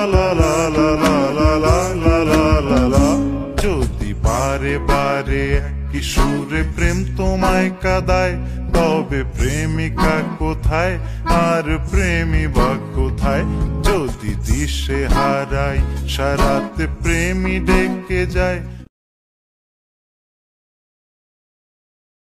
লা লা লা লা লা লা লা লা লা লা। যদি বারে বারে একই সুরে প্রেম তোমায় কাঁদায়, তবে প্রেমিকা কোথায় আর প্রেমী বা কোথায়? যদি দিশে হারাই সারাতে প্রেমী ডেকে যায়,